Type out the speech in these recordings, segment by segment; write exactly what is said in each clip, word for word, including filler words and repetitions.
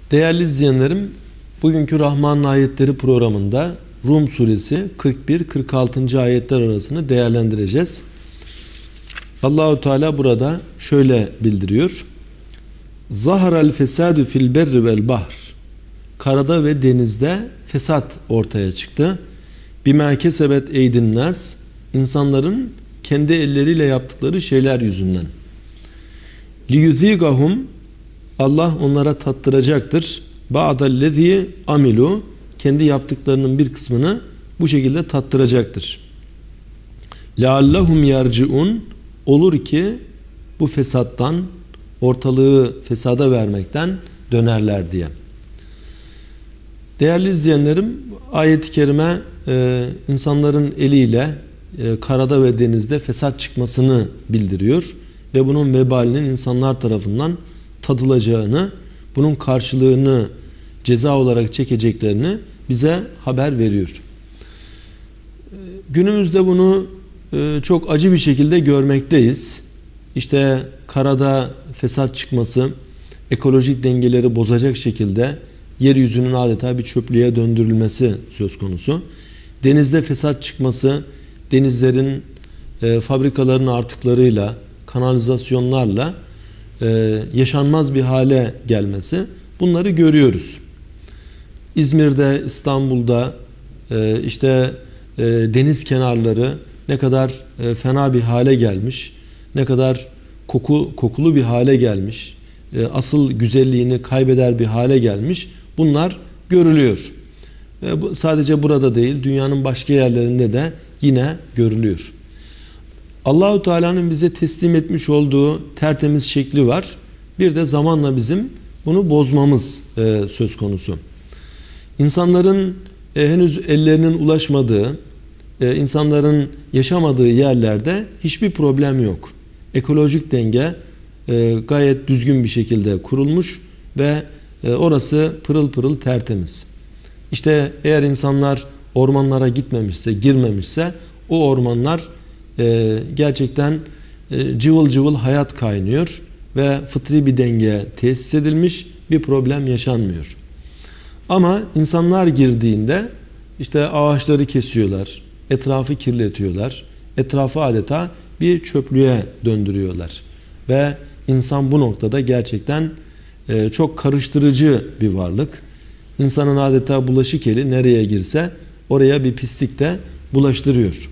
Değerli izleyenlerim, bugünkü Rahman'ın Ayetleri programında Rum suresi kırk bir kırk altıncı ayetler arasını değerlendireceğiz. Allahu Teala burada şöyle bildiriyor. Zaharal fesadu fil berri vel bahr. Karada ve denizde fesat ortaya çıktı. Bima kesebet eydin nas. İnsanların kendi elleriyle yaptıkları şeyler yüzünden. Liyuzigahum. Allah onlara tattıracaktır. Ba'dallezî amilu. Kendi yaptıklarının bir kısmını bu şekilde tattıracaktır. Leallahum yerciun. Olur ki bu fesattan, ortalığı fesada vermekten dönerler diye. Değerli izleyenlerim, ayet-i kerime e, insanların eliyle e, karada ve denizde fesat çıkmasını bildiriyor ve bunun vebalinin insanlar tarafından tadılacağını, bunun karşılığını ceza olarak çekeceklerini bize haber veriyor. Günümüzde bunu e, çok acı bir şekilde görmekteyiz. İşte karada fesat çıkması, ekolojik dengeleri bozacak şekilde yeryüzünün adeta bir çöplüğe döndürülmesi söz konusu. Denizde fesat çıkması, denizlerin e, fabrikaların artıklarıyla, kanalizasyonlarla e, yaşanmaz bir hale gelmesi, bunları görüyoruz. İzmir'de, İstanbul'da e, işte e, deniz kenarları ne kadar e, fena bir hale gelmiş, ne kadar koku kokulu bir hale gelmiş, e, asıl güzelliğini kaybeder bir hale gelmiş. Bunlar görülüyor. E, bu, sadece burada değil, dünyanın başka yerlerinde de yine görülüyor. Allahu Teala'nın bize teslim etmiş olduğu tertemiz şekli var. Bir de zamanla bizim bunu bozmamız e, söz konusu. İnsanların e, henüz ellerinin ulaşmadığı, e, insanların yaşamadığı yerlerde hiçbir problem yok. Ekolojik denge e, gayet düzgün bir şekilde kurulmuş ve e, orası pırıl pırıl tertemiz. İşte eğer insanlar ormanlara gitmemişse, girmemişse o ormanlar e, gerçekten e, cıvıl cıvıl hayat kaynıyor ve fıtri bir denge tesis edilmiş, bir problem yaşanmıyor. Ama insanlar girdiğinde işte ağaçları kesiyorlar, etrafı kirletiyorlar, etrafı adeta bir çöplüğe döndürüyorlar. Ve insan bu noktada gerçekten e, çok karıştırıcı bir varlık. İnsanın adeta bulaşık eli nereye girse oraya bir pislik de bulaştırıyor.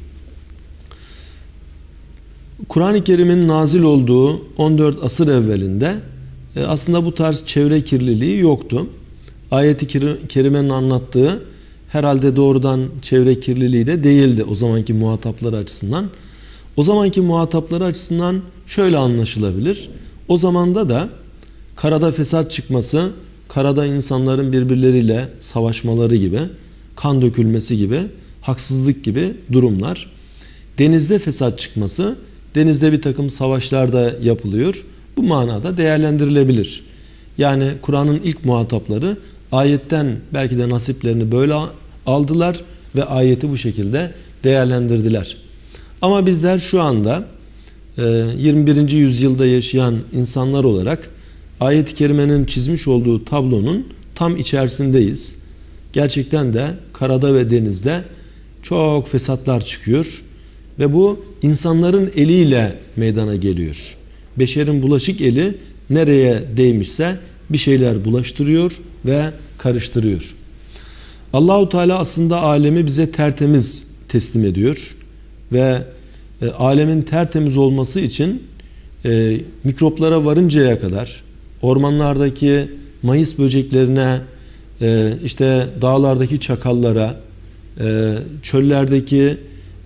Kur'an-ı Kerim'in nazil olduğu on dört asır evvelinde e, aslında bu tarz çevre kirliliği yoktu. Ayet-i Kerime'nin anlattığı herhalde doğrudan çevre kirliliği de değildi o zamanki muhatapları açısından. O zamanki muhatapları açısından şöyle anlaşılabilir. O zamanda da karada fesat çıkması, karada insanların birbirleriyle savaşmaları gibi, kan dökülmesi gibi, haksızlık gibi durumlar. Denizde fesat çıkması, denizde bir takım savaşlar da yapılıyor. Bu manada değerlendirilebilir. Yani Kur'an'ın ilk muhatapları ayetten belki de nasiplerini böyle aldılar ve ayeti bu şekilde değerlendirdiler. Ama bizler şu anda yirmi birinci yüzyılda yaşayan insanlar olarak ayet-i kerimenin çizmiş olduğu tablonun tam içerisindeyiz. Gerçekten de karada ve denizde çok fesatlar çıkıyor ve bu insanların eliyle meydana geliyor. Beşerin bulaşık eli nereye değmişse bir şeyler bulaştırıyor ve karıştırıyor. Allahu Teala aslında alemi bize tertemiz teslim ediyor ve e, alemin tertemiz olması için e, mikroplara varıncaya kadar ormanlardaki mayıs böceklerine, e, işte dağlardaki çakallara, e, çöllerdeki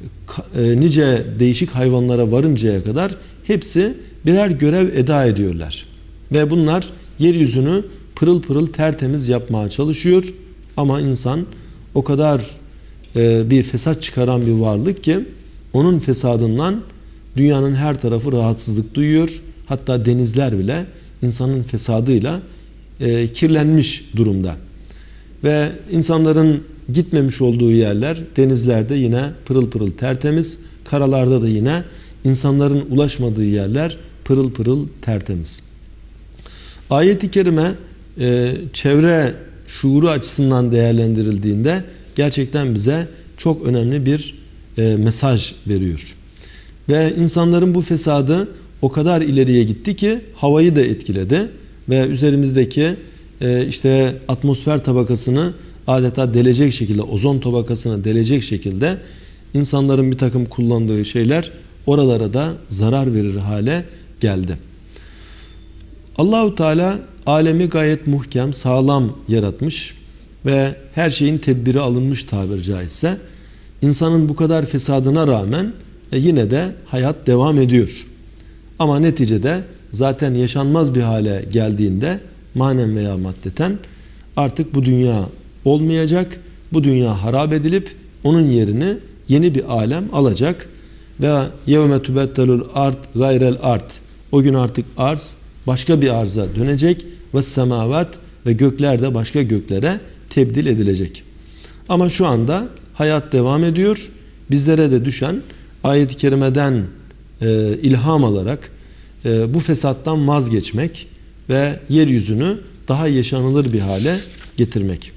e, nice değişik hayvanlara varıncaya kadar hepsi birer görev eda ediyorlar. Ve bunlar yeryüzünü pırıl pırıl tertemiz yapmaya çalışıyor. Ama insan o kadar e, bir fesat çıkaran bir varlık ki onun fesadından dünyanın her tarafı rahatsızlık duyuyor. Hatta denizler bile insanın fesadıyla e, kirlenmiş durumda. Ve insanların gitmemiş olduğu yerler, denizlerde yine pırıl pırıl tertemiz, karalarda da yine insanların ulaşmadığı yerler pırıl pırıl tertemiz. Ayet-i kerime e, çevre şuuru açısından değerlendirildiğinde gerçekten bize çok önemli bir e, mesaj veriyor. Ve insanların bu fesadı o kadar ileriye gitti ki havayı da etkiledi ve üzerimizdeki e, işte atmosfer tabakasını adeta delecek şekilde, ozon tabakasını delecek şekilde insanların bir takım kullandığı şeyler oralara da zarar verir hale geldi. Allahu Teala alemi gayet muhkem, sağlam yaratmış ve her şeyin tedbiri alınmış tabiri caizse. İnsanın bu kadar fesadına rağmen e, yine de hayat devam ediyor. Ama neticede zaten yaşanmaz bir hale geldiğinde manen veya maddeten artık bu dünya olmayacak. Bu dünya harap edilip onun yerini yeni bir alem alacak. Ve yevme tubettelul ard gayrel ard. O gün artık arz başka bir arza dönecek ve semavat ve gökler de başka göklere tebdil edilecek. Ama şu anda hayat devam ediyor. Bizlere de düşen ayet-i kerimeden e, ilham alarak e, bu fesattan vazgeçmek ve yeryüzünü daha yaşanılır bir hale getirmek.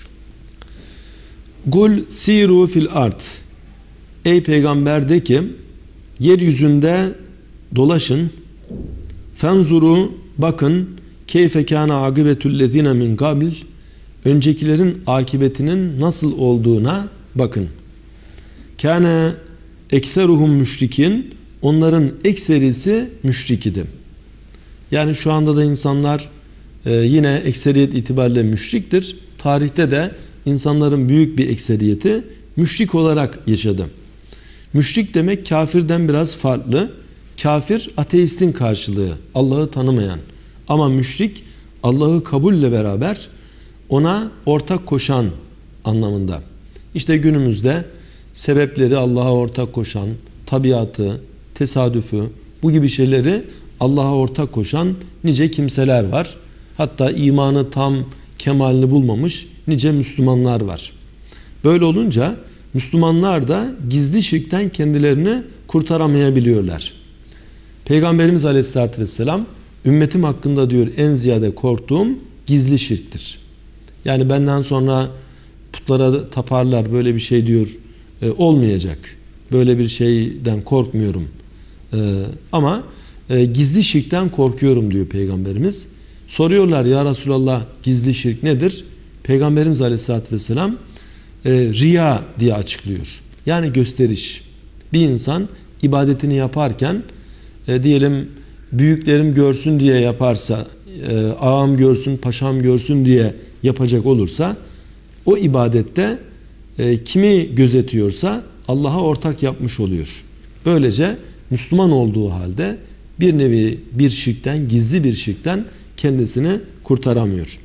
Kul siru fil ard. Ey peygamber de ki yeryüzünde dolaşın. Fenzuru bakın keyfe kana akıbetullezine min kabil. Öncekilerin akıbetinin nasıl olduğuna bakın. Kâne ekseruhum müşrikin. Onların ekserisi müşrik idi. Yani şu anda da insanlar e, yine ekseriyet itibariyle müşriktir. Tarihte de insanların büyük bir ekseriyeti müşrik olarak yaşadı. Müşrik demek kafirden biraz farklı. Kafir ateistin karşılığı, Allah'ı tanımayan. Ama müşrik Allah'ı kabulle beraber ona ortak koşan anlamında. İşte günümüzde sebepleri Allah'a ortak koşan, tabiatı, tesadüfü, bu gibi şeyleri Allah'a ortak koşan nice kimseler var. Hatta imanı tam kemalini bulmamış nice Müslümanlar var. Böyle olunca Müslümanlar da gizli şirkten kendilerini kurtaramayabiliyorlar. Peygamberimiz Aleyhisselatü Vesselam ümmetim hakkında diyor en ziyade korktuğum gizli şirktir. Yani benden sonra putlara taparlar böyle bir şey diyor e, olmayacak. Böyle bir şeyden korkmuyorum. E, ama e, gizli şirkten korkuyorum diyor Peygamberimiz. Soruyorlar ya Resulallah gizli şirk nedir? Peygamberimiz Aleyhisselatü Vesselam e, riya diye açıklıyor. Yani gösteriş. Bir insan ibadetini yaparken e, diyelim büyüklerim görsün diye yaparsa, e, ağam görsün, paşam görsün diye yapacak olursa o ibadette e, kimi gözetiyorsa Allah'a ortak yapmış oluyor. Böylece Müslüman olduğu halde bir nevi bir şirkten, gizli bir şirkten kendisini kurtaramıyor.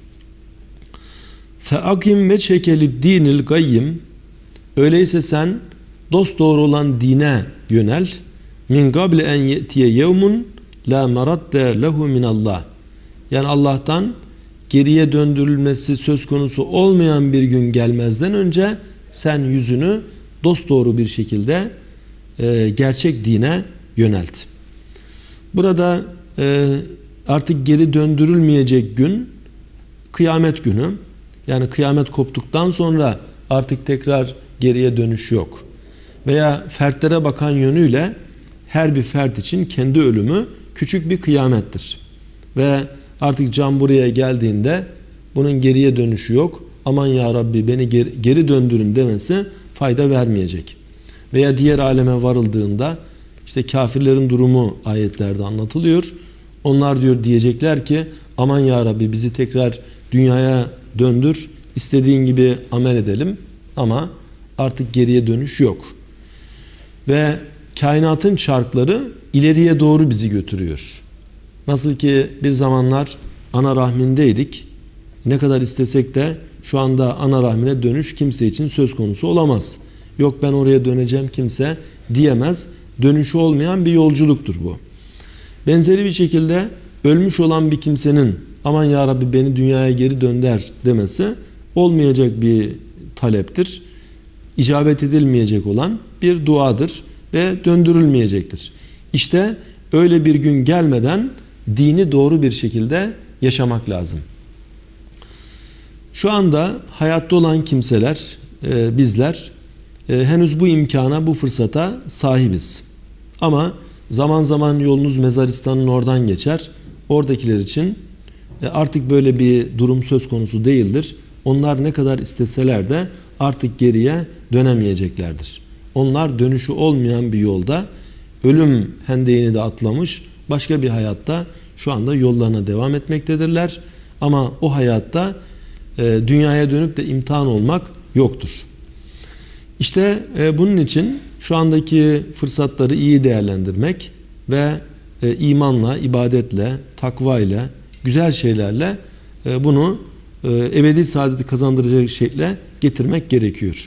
Feakim ve çekeli dinil gayyim. Öyleyse sen dosdoğru olan dine yönel. Min gable en yetiye yevmun la maradde lehu minallah. Yani Allah'tan geriye döndürülmesi söz konusu olmayan bir gün gelmezden önce sen yüzünü dosdoğru bir şekilde e, gerçek dine yönelt. Burada e, artık geri döndürülmeyecek gün kıyamet günü. Yani kıyamet koptuktan sonra artık tekrar geriye dönüş yok. Veya fertlere bakan yönüyle her bir fert için kendi ölümü küçük bir kıyamettir. Ve artık can buraya geldiğinde bunun geriye dönüşü yok. Aman ya Rabbi beni geri, geri döndürün demesi fayda vermeyecek. Veya diğer aleme varıldığında işte kafirlerin durumu ayetlerde anlatılıyor. Onlar diyor diyecekler ki aman ya Rabbi bizi tekrar dünyaya döndür, istediğin gibi amel edelim ama artık geriye dönüş yok. Ve kainatın çarkları ileriye doğru bizi götürüyor. Nasıl ki bir zamanlar ana rahmindeydik, ne kadar istesek de şu anda ana rahmine dönüş kimse için söz konusu olamaz. Yok ben oraya döneceğim kimse diyemez. Dönüşü olmayan bir yolculuktur bu. Benzeri bir şekilde ölmüş olan bir kimsenin aman ya Rabbi beni dünyaya geri dönder demesi olmayacak bir taleptir. İcabet edilmeyecek olan bir duadır ve döndürülmeyecektir. İşte öyle bir gün gelmeden dini doğru bir şekilde yaşamak lazım. Şu anda hayatta olan kimseler, e, bizler e, henüz bu imkana, bu fırsata sahibiz. Ama zaman zaman yolunuz Mezaristan'ın oradan geçer. Oradakiler için e, artık böyle bir durum söz konusu değildir. Onlar ne kadar isteseler de artık geriye dönemeyeceklerdir. Onlar dönüşü olmayan bir yolda, ölüm hendeğini de atlamış başka bir hayatta şu anda yollarına devam etmektedirler. Ama o hayatta e, dünyaya dönüp de imtihan olmak yoktur. İşte e, bunun için şu andaki fırsatları iyi değerlendirmek ve e, imanla, ibadetle, takva ile, güzel şeylerle e, bunu e, ebedi saadeti kazandıracak şekilde getirmek gerekiyor.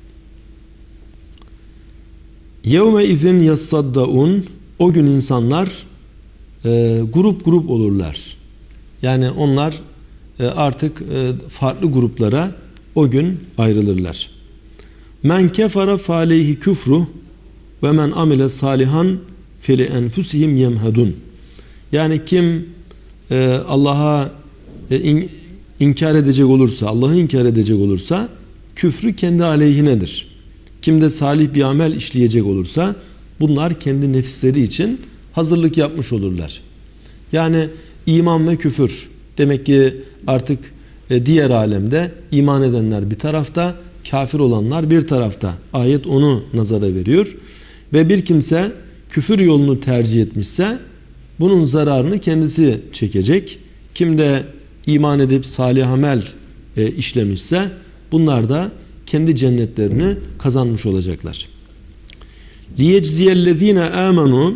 Yevme izin yassaddaun, o gün insanlar e, grup grup olurlar. Yani onlar e, artık e, farklı gruplara o gün ayrılırlar. Men kefara faleyhi küfru ve men amile salihan feli enfusihim yemhedun. Yani kim e, Allah'a e, in, inkar edecek olursa, Allah'ı inkar edecek olursa küfrü kendi aleyhinedir. Kim de salih bir amel işleyecek olursa bunlar kendi nefisleri için hazırlık yapmış olurlar. Yani iman ve küfür, demek ki artık e, diğer alemde iman edenler bir tarafta, kafir olanlar bir tarafta. Ayet onu nazara veriyor. Ve bir kimse küfür yolunu tercih etmişse bunun zararını kendisi çekecek. Kim de iman edip salih amel e, işlemişse bunlar da kendi cennetlerini kazanmış olacaklar. Liyecziyellezine amenu,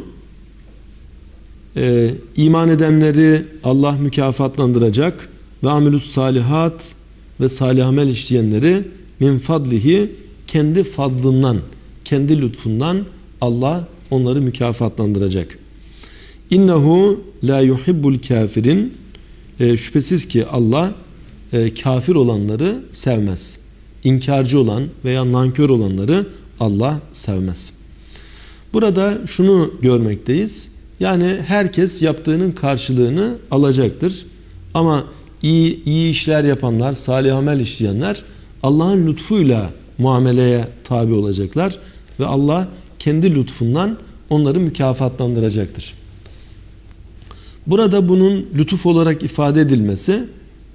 e, iman edenleri Allah mükafatlandıracak ve amilus salihat ve salih amel işleyenleri min fadlihi, kendi fadlından, kendi lütfundan Allah onları mükafatlandıracak. İnnehu la yuhibbul kafirin, e, şüphesiz ki Allah e, kafir olanları sevmez. İnkarcı olan veya nankör olanları Allah sevmez. Burada şunu görmekteyiz. Yani herkes yaptığının karşılığını alacaktır. Ama iyi, iyi işler yapanlar, salih amel işleyenler Allah'ın lütfuyla muameleye tabi olacaklar. Ve Allah kendi lütfundan onları mükafatlandıracaktır. Burada bunun lütuf olarak ifade edilmesi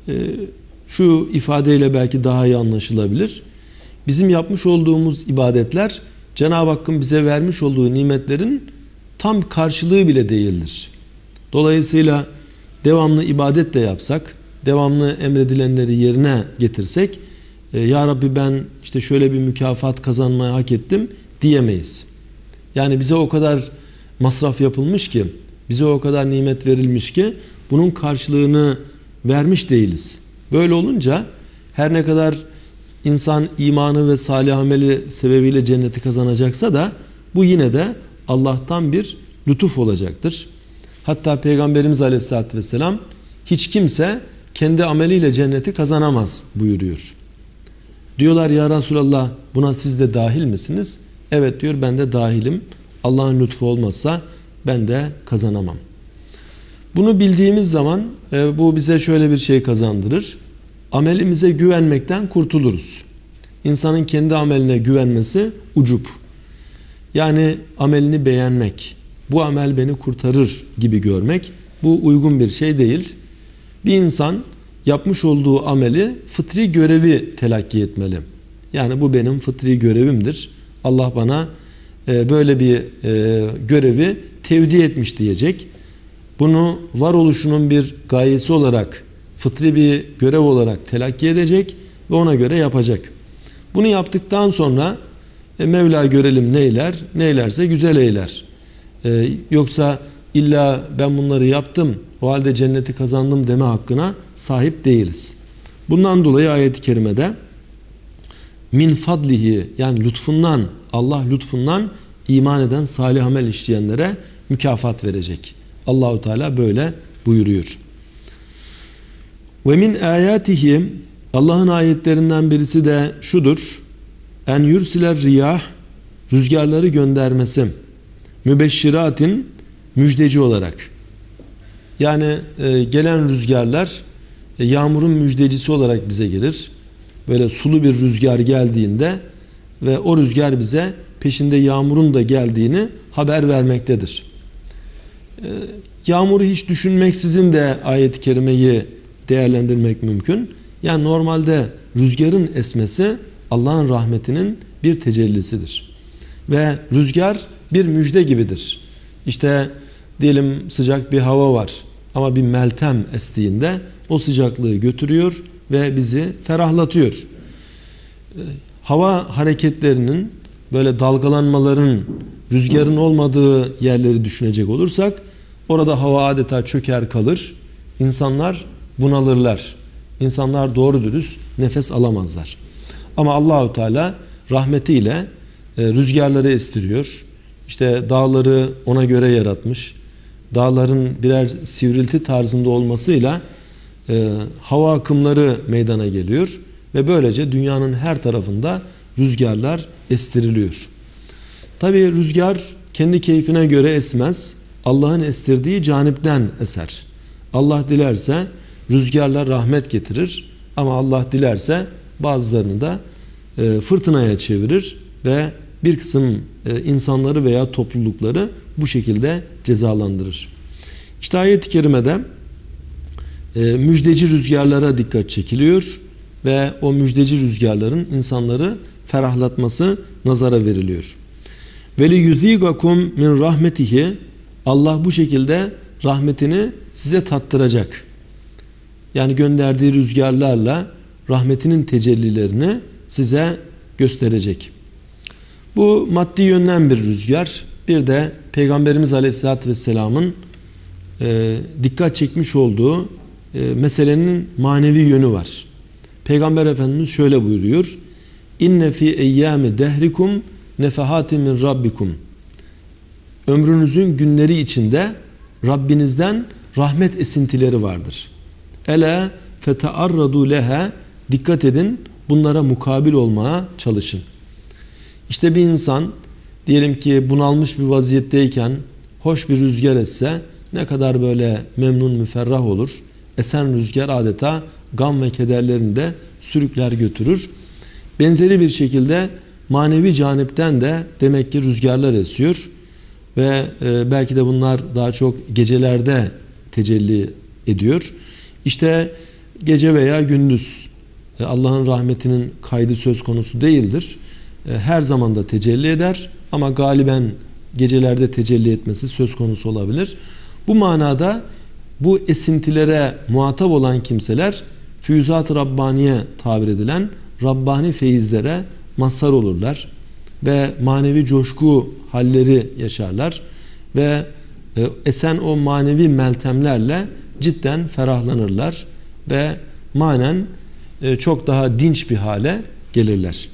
şu ifadeyle belki daha iyi anlaşılabilir. Bizim yapmış olduğumuz ibadetler Cenab-ı Hakk'ın bize vermiş olduğu nimetlerin tam karşılığı bile değildir. Dolayısıyla devamlı ibadet de yapsak, devamlı emredilenleri yerine getirsek, Ya Rabbi ben işte şöyle bir mükafat kazanmayı hak ettim diyemeyiz. Yani bize o kadar masraf yapılmış ki, bize o kadar nimet verilmiş ki bunun karşılığını vermiş değiliz. Böyle olunca her ne kadar insan imanı ve salih ameli sebebiyle cenneti kazanacaksa da bu yine de Allah'tan bir lütuf olacaktır. Hatta Peygamberimiz Aleyhisselatü Vesselam hiç kimse kendi ameliyle cenneti kazanamaz buyuruyor. Diyorlar ya Resulallah buna siz de dahil misiniz? Evet diyor, ben de dahilim. Allah'ın lütfu olmazsa ben de kazanamam. Bunu bildiğimiz zaman e, bu bize şöyle bir şey kazandırır. Amelimize güvenmekten kurtuluruz. İnsanın kendi ameline güvenmesi ucup. Yani amelini beğenmek, bu amel beni kurtarır gibi görmek, bu uygun bir şey değil. Bir insan yapmış olduğu ameli fıtri görevi telakki etmeli. Yani bu benim fıtri görevimdir. Allah bana e, böyle bir e, görevi tevdi etmiş diyecek. Bunu varoluşunun bir gayesi olarak, fıtri bir görev olarak telakki edecek ve ona göre yapacak. Bunu yaptıktan sonra e, Mevla görelim neyler, neylerse güzel eyler. E, yoksa illa ben bunları yaptım, o halde cenneti kazandım deme hakkına sahip değiliz. Bundan dolayı ayet-i kerimede min fadlihi, yani lütfundan, Allah lütfundan iman eden, salih amel işleyenlere mükafat verecek. Allahu Teala böyle buyuruyor. Ve min ayatihi, Allah'ın ayetlerinden birisi de şudur. En yursiler riyah, rüzgarları göndermesi. Mübeşşiratin, müjdeci olarak. Yani e, gelen rüzgarlar e, yağmurun müjdecisi olarak bize gelir. Böyle sulu bir rüzgar geldiğinde ve o rüzgar bize peşinde yağmurun da geldiğini haber vermektedir. E, yağmuru hiç düşünmeksizin de ayet-i kerimeyi değerlendirmek mümkün. Yani normalde rüzgarın esmesi Allah'ın rahmetinin bir tecellisidir. Ve rüzgar bir müjde gibidir. İşte diyelim sıcak bir hava var ama bir meltem estiğinde o sıcaklığı götürüyor ve bizi ferahlatıyor. Hava hareketlerinin, böyle dalgalanmaların, rüzgarın olmadığı yerleri düşünecek olursak orada hava adeta çöker kalır. İnsanlar bunalırlar. İnsanlar doğru dürüst nefes alamazlar. Ama Allahu Teala rahmetiyle e, rüzgarları estiriyor. İşte dağları ona göre yaratmış. Dağların birer sivrilti tarzında olmasıyla e, hava akımları meydana geliyor ve böylece dünyanın her tarafında rüzgarlar estiriliyor. Tabii rüzgar kendi keyfine göre esmez. Allah'ın estirdiği canipten eser. Allah dilerse rüzgarlar rahmet getirir ama Allah dilerse bazılarını da e, fırtınaya çevirir ve bir kısım e, insanları veya toplulukları bu şekilde cezalandırır. İşte ayet-i kerimede e, müjdeci rüzgarlara dikkat çekiliyor ve o müjdeci rüzgarların insanları ferahlatması nazara veriliyor. Ve li yuzigakum min rahmetihi, Allah bu şekilde rahmetini size tattıracak. Yani gönderdiği rüzgarlarla rahmetinin tecellilerini size gösterecek. Bu maddi yönden bir rüzgar. Bir de Peygamberimiz Aleyhisselatü Vesselam'ın e, dikkat çekmiş olduğu e, meselenin manevi yönü var. Peygamber Efendimiz şöyle buyuruyor. İnne fi eyyâmi dehrikum nefehâti min rabbikum. Ömrünüzün günleri içinde Rabbinizden rahmet esintileri vardır. Ela fetearradu leha, dikkat edin, bunlara mukabil olmaya çalışın. İşte bir insan diyelim ki bunalmış bir vaziyetteyken hoş bir rüzgar esse ne kadar böyle memnun müferrah olur. Esen rüzgar adeta gam ve kederlerini de sürükler götürür. Benzeri bir şekilde manevi canipten de demek ki rüzgarlar esiyor ve e, belki de bunlar daha çok gecelerde tecelli ediyor. İşte gece veya gündüz e, Allah'ın rahmetinin kaydı söz konusu değildir. E, her zaman da tecelli eder ama galiben gecelerde tecelli etmesi söz konusu olabilir. Bu manada bu esintilere muhatap olan kimseler füyüzat-ı Rabbaniye tabir edilen Rabbani feyizlere mazhar olurlar ve manevi coşku halleri yaşarlar ve esen o manevi meltemlerle cidden ferahlanırlar ve manen çok daha dinç bir hale gelirler.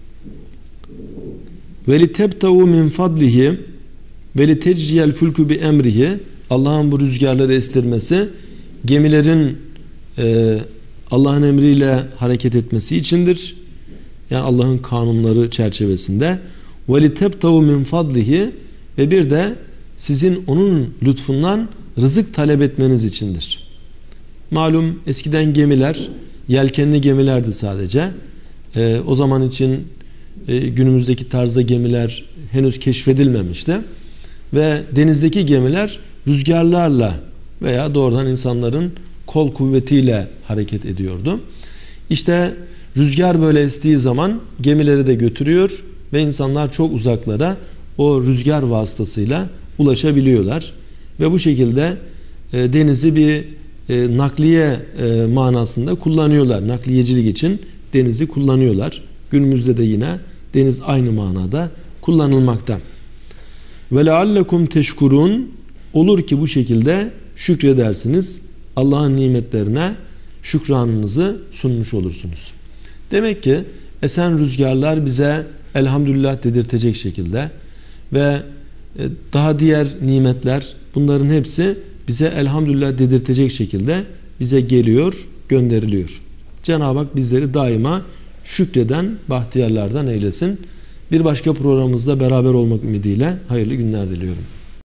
Ve li tebtau min fadlihi ve li tecriyel fulku bi emrihi, Allah'ın bu rüzgarları estirmesi gemilerin e, Allah'ın emriyle hareket etmesi içindir. Yani Allah'ın kanunları çerçevesinde. Ve li tebtau min fadlihi, ve bir de sizin onun lütfundan rızık talep etmeniz içindir. Malum eskiden gemiler yelkenli gemilerdi sadece. E, o zaman için e, günümüzdeki tarzda gemiler henüz keşfedilmemişti. Ve denizdeki gemiler rüzgarlarla veya doğrudan insanların kol kuvvetiyle hareket ediyordu. İşte rüzgar böyle estiği zaman gemileri de götürüyor ve insanlar çok uzaklara o rüzgar vasıtasıyla ulaşabiliyorlar. Ve bu şekilde e, denizi bir e, nakliye e, manasında kullanıyorlar. Nakliyecilik için denizi kullanıyorlar. Günümüzde de yine deniz aynı manada kullanılmakta. Ve leallekum teşkurun, olur ki bu şekilde şükredersiniz. Allah'ın nimetlerine şükranınızı sunmuş olursunuz. Demek ki esen rüzgarlar bize elhamdülillah dedirtecek şekilde ve daha diğer nimetler, bunların hepsi bize elhamdülillah dedirtecek şekilde bize geliyor, gönderiliyor. Cenab-ı Hak bizleri daima şükreden bahtiyarlardan eylesin. Bir başka programımızda beraber olmak ümidiyle hayırlı günler diliyorum.